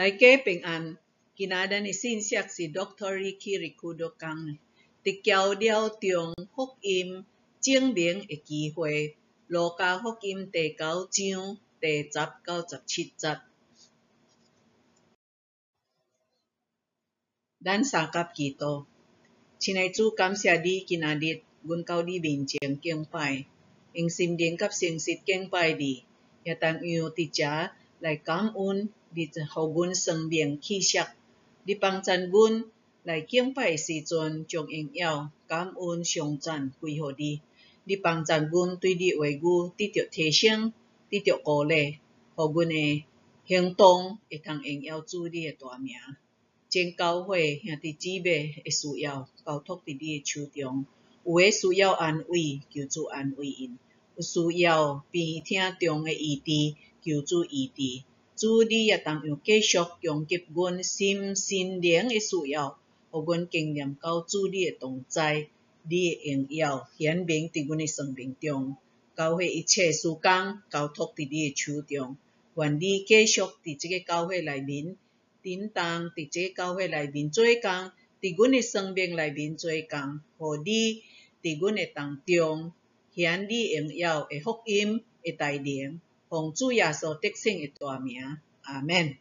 大家平安，今仔咱的信息是 Dr. Recodo 讲的，伫交了中福音证明的机会，路加福音第9章第10到17节。咱三甲祈祷，亲爱的主，感谢你今仔日，阮到你面前敬拜，用心灵甲诚实敬拜你，也同样伫遮来感恩你，互阮生命气息。你帮助阮来敬拜的时阵，将荣耀、感恩、颂赞归互你。你帮助阮对你话语得到提升，得到鼓励，互阮的行动会通荣耀主你的大名。真教会兄弟姊妹的需要，交托伫你的手中。有的需要安慰，求主安慰因；有需要边听中的医治，求主医治。主，你也同样继续供给阮心灵的需要，互阮经验到主你的同在，你的荣耀显明伫阮的生命中。教会一切事工交托伫你的手中，愿你继续伫这个教会内面叮当，伫这个教会内面做工，伫阮的生命内面做工，互你伫阮的当中显你荣耀的福音的带领。奉主耶稣得胜的大名，阿们。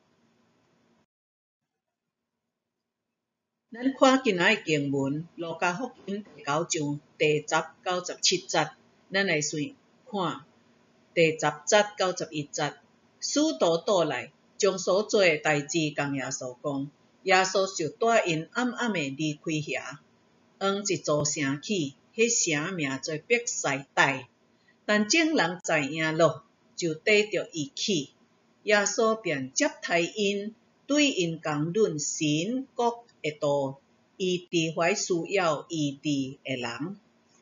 咱看今仔的经文，路加福音第9章第10到17节，咱来先看第10节到11节。使徒倒来，将所做的代志共耶稣讲，耶稣就带因暗暗的离开遐，往一座城去，迄城名做伯赛大。但众人知影咯，就跟着伊去。耶稣便接待因，对因讲论神国的道，医治凡需要医治的人。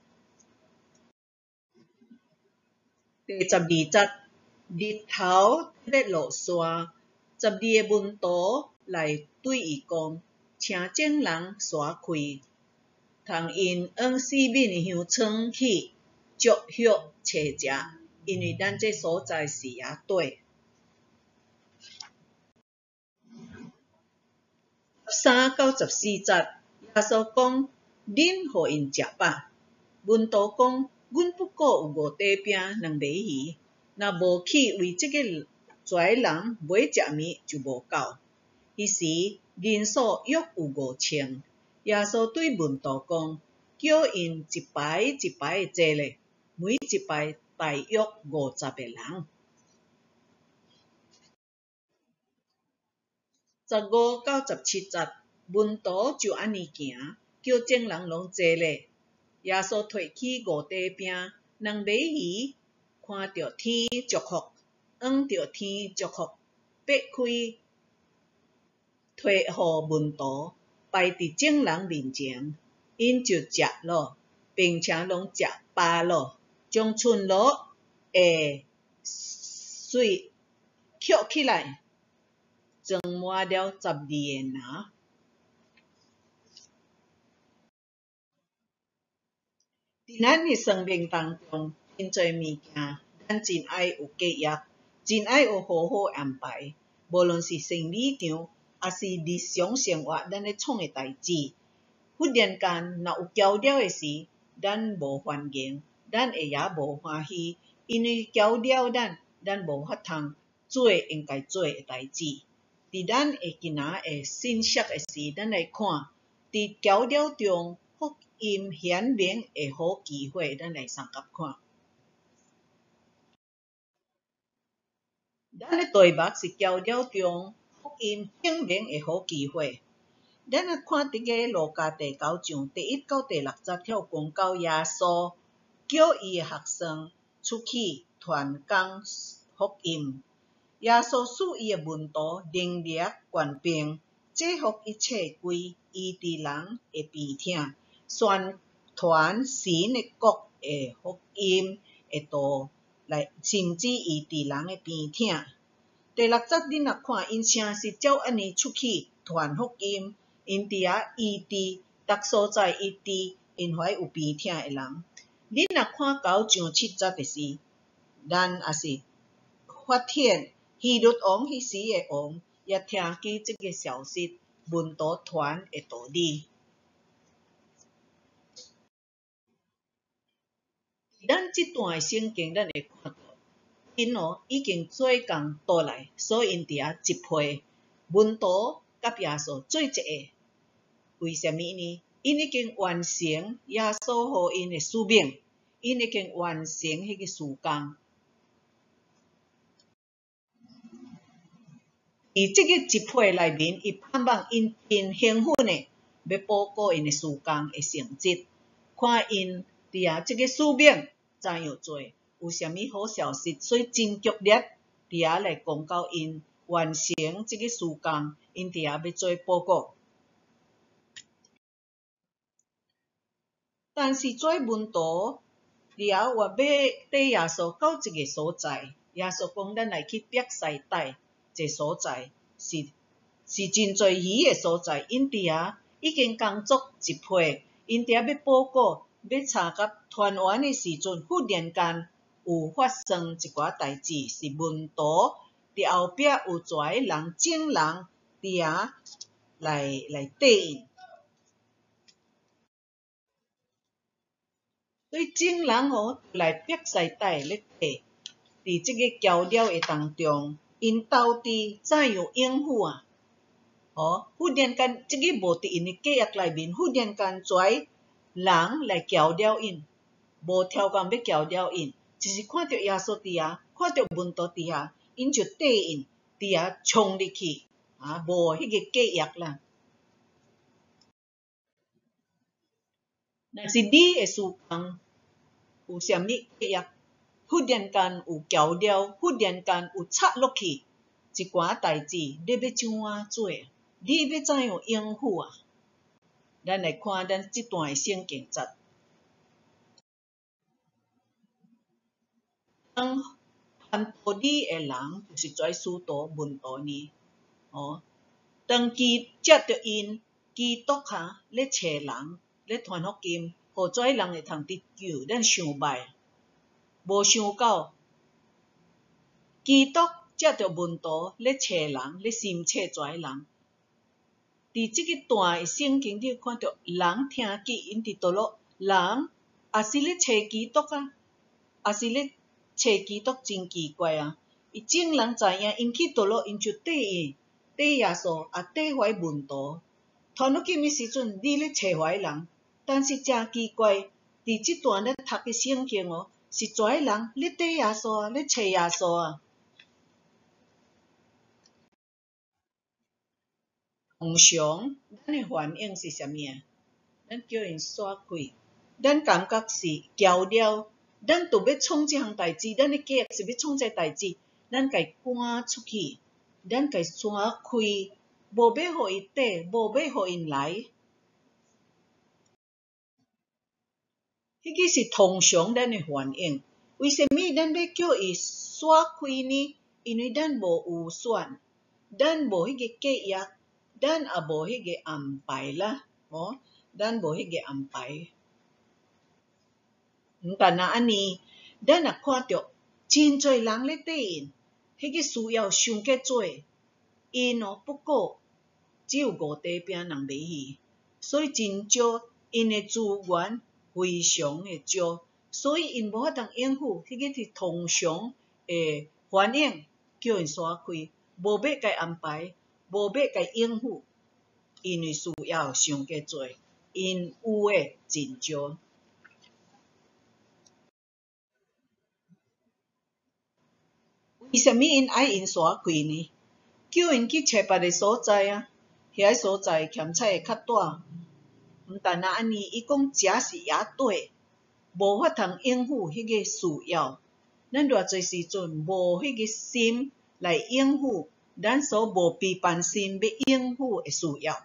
第12节，日头要落山，12个门徒来对伊讲，请众人刷开，通因往四面乡村去，祝福找食，因为咱这所在是野地。13到14节，耶稣讲，恁互因食饱。门徒讲，阮不过有5块饼2尾鱼，若无去为这个跩人买食物就无够。迄时人数约有5000。耶稣对门徒讲，叫因一排一排的坐咧，每一排大约50个人。15到17节，门徒就安尼行，叫众人拢坐咧。耶稣摕起5块饼2尾鱼，看着天祝福，往着天祝福，擘开，摕互门徒，摆伫众人面前，因就食咯，并且拢食饱咯，将剩落的水捡起来，装满了12个篮。伫咱的生命当中，真侪物件，咱真爱有计划，真爱有好好安排。无论是生理场，也是日常生活，咱咧创的代志，忽然间若有交了的时，咱无欢迎，咱会也无欢喜，因为交了咱无法通做应该做的代志。伫咱的今仔的信息的时，咱来看，伫交了中福音显明的好机会，咱来三甲看。咱的题目是交了中福音证明的好机会。咱来看伫个路加第9章第1到第6节，有讲到耶稣叫伊的学生出去传讲福音。耶稣使伊的门徒能力权柄，制服一切鬼，医治人的病痛，宣传神的国的福音的道，来甚至医治人的病痛。第6节恁若看，因诚实照安尼出去传福音，因伫遐医治，逐所在医治因怀有病痛的人。恁若看9章7节的时，咱也是发现希律王迄时的王也听见这个消息，门徒团的道理。咱这段圣经，咱会看到，因已经做工倒来，所以因伫遐集会，门徒甲耶稣做一个。为什么呢？因已经完成耶稣予因的使命，因已经完成迄个事工。伫这个集会内面，伊盼望因真兴奋的要报告因的事工的成绩，看因伫遐这个使命怎样做，有啥物好消息，所以真剧烈伫遐来公告因完成这个事工，因伫遐要做报告。但是做门徒伫遐话要带耶稣到一个所在，耶稣讲咱来去伯西大这所在是真侪鱼的所在，因伫遐已经工作集会，因伫遐要报告，要参加团圆的时阵，忽然间有发生一寡代志，是门徒伫后壁有一个人证人伫遐来答应。所以证人来伯西大咧答，伫即个交流的当中，因到底怎样应付啊？忽然间，即个无伫因的计划内面，忽然间跩人来交流因，无条件要交流因，就是看到耶稣伫遐，看到门徒伫遐，因就答应伫遐冲入去，无迄个计划啦。若是你的事工有啥物计划，忽然间有交流，忽然间有插落去一寡代志，你要怎啊做？你要怎样应付啊？咱来看咱这段的圣经节。当传道理的人，就是跩使徒门徒呢。当接着因基督咧找人咧传福音，互跩人会通得救，咱想歹，无想到基督接着门徒咧找人，咧寻找跩人。伫即个段的圣经，你看到人听见因伫倒落，人也是咧找基督也是咧找基督，真奇怪啊！伊证人知影因去倒落，因就答应耶稣，也答应门徒。传福音的时阵，你咧找跩人，但是真奇怪，伫即段咱读的圣经是跩人咧答耶稣咧找耶稣啊。通常，咱的反应是啥物啊？咱叫因闪开，咱感觉是交了，咱就要创这项代志，咱的计划是要创这代志，咱家赶出去，咱家闪开，无要互伊答，无要互因来。迄个是通常咱的反应。为什么咱要叫伊闪开呢？因为咱无预算，咱无迄个计划。咱也无迄个安排啦，咱无迄个安排。毋但那安尼，咱也看到真侪人咧答应，迄个需要想计做，因不过只有5块饼人买去，所以真少，因的资源非常的少，所以因无法通应付，迄个是通常的反应，叫因闪开，无要甲安排。无要甲应付，因为需要伤计做，因有诶真少。为什么因爱因闪开呢？叫因去找别个所在啊，遐所在欠菜会较大。毋但那安尼，伊讲遮是野地，无法通应付迄个需要。咱偌侪时阵无迄个心来应付。咱所无备办心要应付的需要，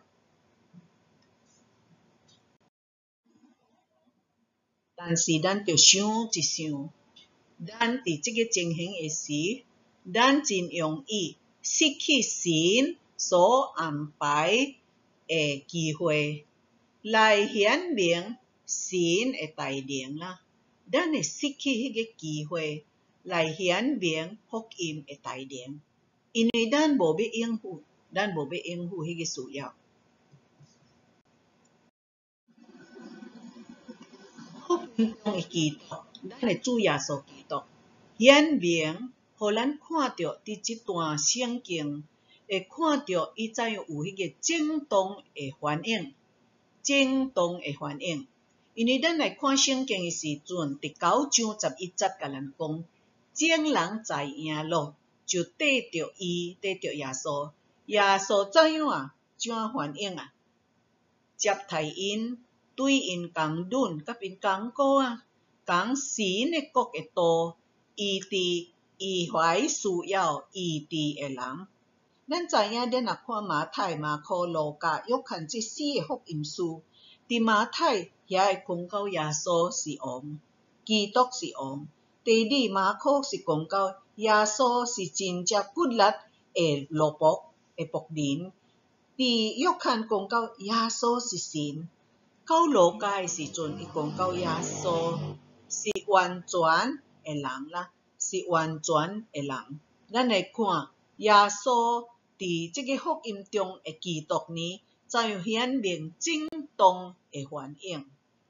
但是咱着想一想，咱伫即个情形的时，咱真容易失去神所安排的机会，来显明神的大能啦。咱会失去迄个机会，来显明福音的大能。因为咱无要应付， 咱无要应付迄个需要。福音中的基督，咱的主耶稣基督，显明，互咱看到伫即段圣经，会看到伊怎样有迄个正当的反应，正当的反应。因为咱来看圣经的时阵，第9章11节甲咱讲，众人知影咯，就缀着伊，缀着耶稣。耶稣怎样啊？怎样反应啊？接待因，对因讲论，甲因讲过啊，讲神的国的道，医治伊怀需要医治的人。咱知影，咱若看马太、马可、路加、约翰这4个福音书，伫马太遐会讲到耶稣是王，基督是王。第2马可是讲到耶稣是真正骨力的奴仆的仆人。伫约翰讲到耶稣是神。到路加的时阵，伊讲到耶稣是完全的人啦，是完全的人。咱来看耶稣伫即个福音中的基督呢，怎样显明正当的反应。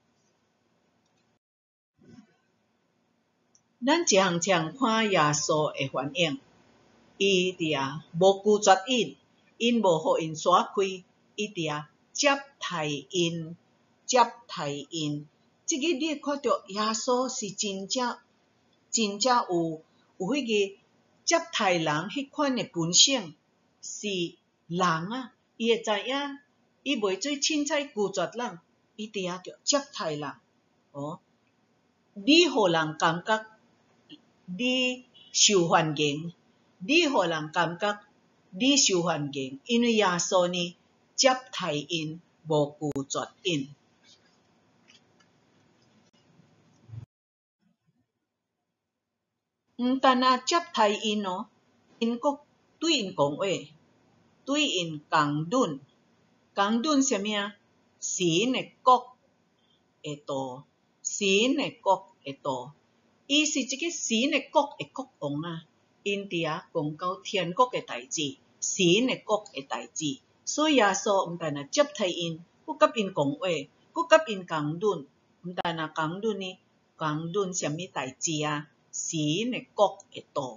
咱一项项看耶稣的反应，伊伫遐无拒绝因，因无互因刷开，伊伫遐接待因，接待因。即个你会看到耶稣是真正有迄个接待人迄款的本性，是人啊，伊会知影，伊袂做凊彩拒绝人，伊伫遐着接待人。哦，你互人感觉你受欢迎，你互人感觉你受欢迎，因为耶稣呢接待因，无拒绝因。毋但啊接待因哦，因阁对因讲话，对因讲论，讲论啥物啊？神的国的道，神的国的道。伊是一个神的国的国王啊，因伫遐讲到天国的代志，神的国的代志。所以耶稣毋但接待因，佫甲因讲话，佫甲因讲论，毋但讲论呢，讲论啥物代志啊？神的国的道。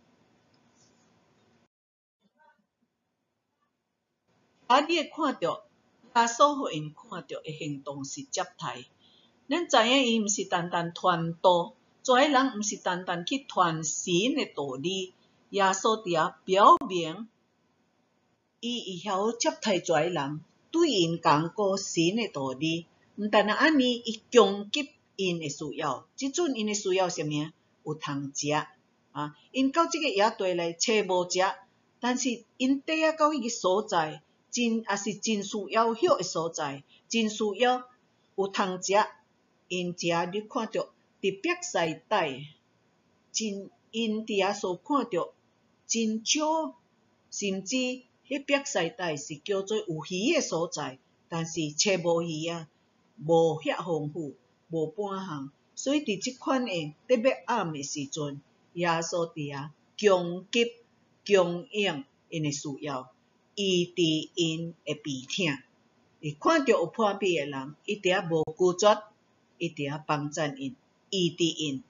你会看到耶稣互因看到的行动是接待。咱知影伊毋是单单传道。做诶人毋是单单去传神的道理，耶稣伫遐表明，伊会晓接待做诶人，对因讲过神的道理。毋但安尼，伊供给因的需要。即阵因的需要啥物啊？有通食啊！因到即个野地来找无食，但是因缀啊到迄个所在，也是真需要迄个所在，真需要有通食。因食你看到。伫北西带，因伫遐所看到真少，甚至迄北西带是叫做有鱼的所在，但是找无鱼啊，无遐丰富，无半项。所以伫即款的特别暗的时阵，耶稣伫遐供给、供应因的需要，医治因的病痛。伊看到有破病的人，伊伫遐无拒绝，伊伫遐帮赞因。医治因，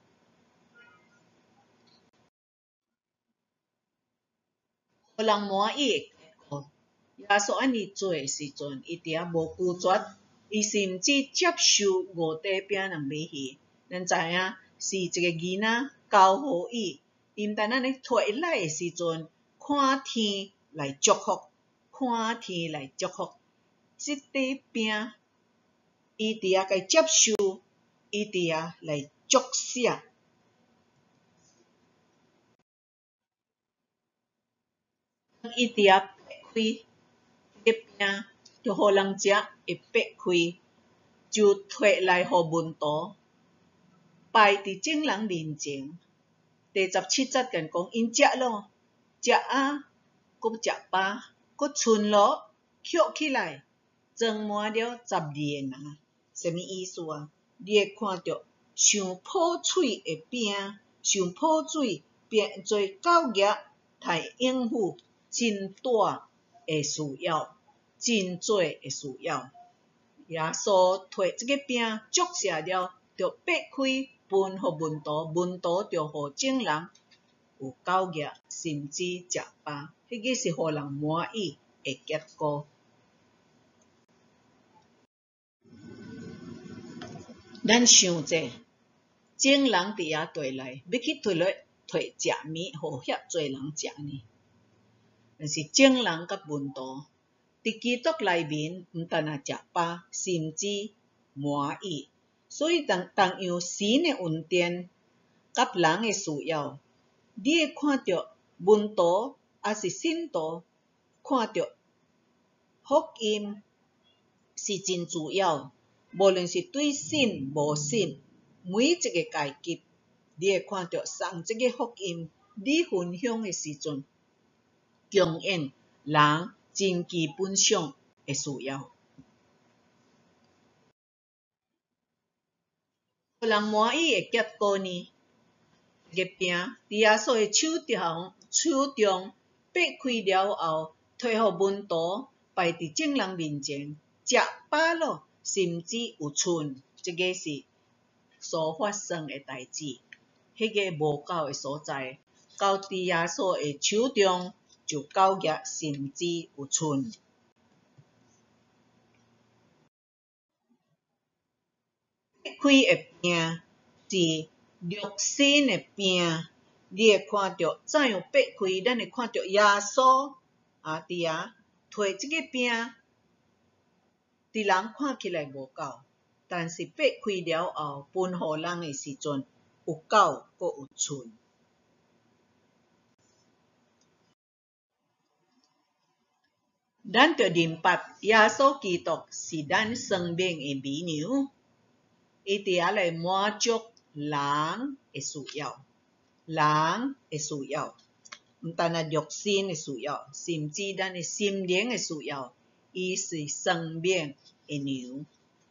互人满意的结果。耶稣安尼做的时阵，伊伫遐无拒绝，伊甚至接受5块饼2尾鱼。咱知影是一个囡仔交互伊，伊毋但安尼摕来的时阵，看天来祝福，看天来祝福。即块饼，伊伫遐甲接受，伊伫遐来祝谢。伊伫遐擘开迄个饼，就互人食，会擘开，就摕来互门徒，摆伫众人面前。第17节甲讲，因食咯，食啊，佫食饱，佫剩咯，捡起来，装满了12个人。什么意思啊？你会看到上破碎的饼，上破碎变做9叶，来应付真大的需要，真做的需要。耶稣摕这个饼祝谢了，就擘开分予门徒，门徒就予众人有够额，甚至食饱。迄个是予人满意的结果。咱想者，众人伫遐对来，要去摕食面，予遐侪人食呢。但是众人甲门徒伫基督内面，毋但啊食饱，甚至满意。所以同样神的恩典甲人的需要，你会看到门徒也是信徒，看到福音是真主要。无论是对信无信，每一个阶级，你会看到送这个福音，你分享的时阵，供应人真基本上的需要。予人满意的结果呢？月饼伫耶稣的手中擘开了后，摕予门徒摆伫众人面前，食饱了，甚至有剩。这个是所发生的代志。迄个无够的所在，到伫耶稣的手中就够额，甚至有剩。擘开的饼是肉身的饼，你会看到怎样擘开？咱会看到耶稣伫遐摕这个饼，伫人看起来无够，但是擘开了后，分予人的时阵有够，阁有剩。咱着明白，耶稣基督是咱生命的美牛，伊伫遐来满足人的需要，人的需要，毋但啊肉身的需要，甚至咱的心灵的需要，伊是生命的牛。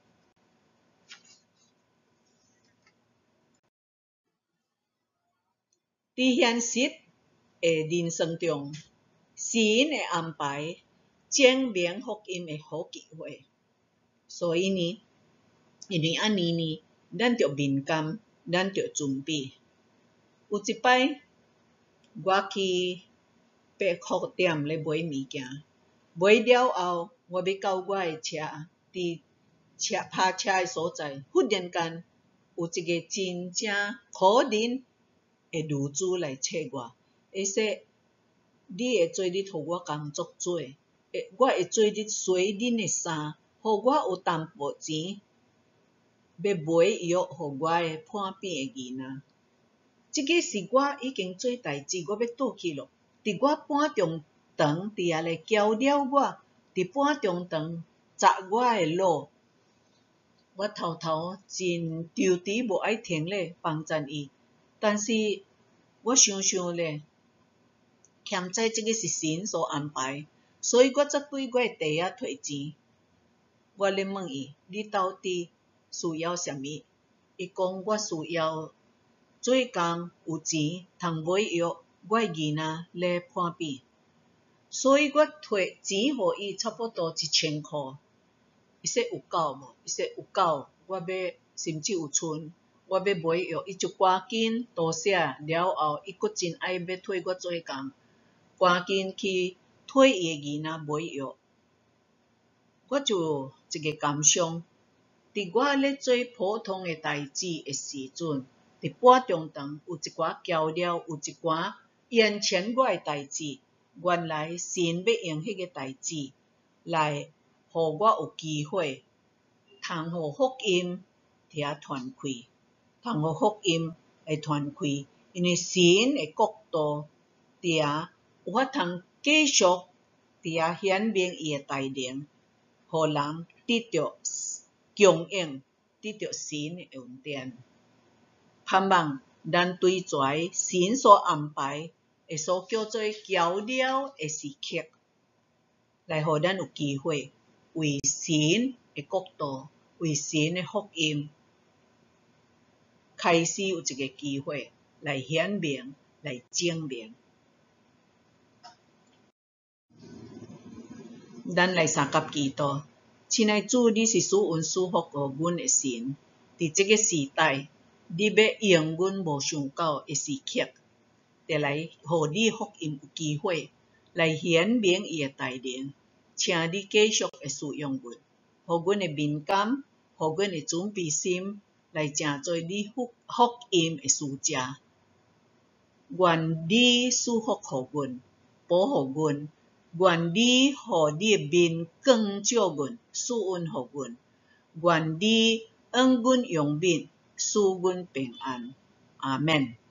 伫现实的人生中，神的安排证明福音的好机会。所以呢，因为安尼呢，咱着敏感，咱着准备。有一摆，我去百货店咧买物件，买了后，我要到我的车，伫泊车的所在，忽然间有一个真正可怜的女子来找我，会说你会做你互我工作做，我会做你洗恁的衫，互我有淡薄钱，要买药互我的破病的囡仔。这个是我已经做代志，我要倒去咯。伫我半中肠，伫遐来交了我，伫半中肠砸我的路。我偷偷真丢伫无爱停咧帮赞伊，但是我想想咧，欠在这个是神所安排，所以我则对我的弟仔摕钱。我咧问伊，你到底需要啥物？伊讲我需要做工有钱，通买药，我的囡仔咧破病，所以我摕钱互伊，差不多1000块。伊说有够无？伊说有够，我要甚至有剩，我要买药，伊就赶紧多谢了后，伊阁真爱要替我做工，赶紧去替伊的囡仔买药。我就一个感想，伫我咧做普通的代志的时阵，伫半中肠有一寡交了，有一寡眼前我的代志，原来神要用迄个代志来互我有机会，通互福音伫遐传开，通互福音来传开，因为神的国度伫遐有法通继续伫遐显明伊的大能，互人得到供应，得到神的恩典。盼望咱对跩神所安排的所叫做交了的时刻，来互咱有机会为神的国度，为神的福音，开始有一个机会来显明，来证明。 咱来三甲祈祷，亲爱主，你是赐恩赐福予阮的神。伫这个时代，你要用阮无想到的时刻，得来互你福音有机会来显明伊的大能。请你继续的使用阮，互阮的敏感，互阮的准备心，来成做你福音的使者。愿你赐福互阮，保护阮。愿你互你的面光照阮，赐恩互阮。愿你恩阮用面，赐阮平安。阿们。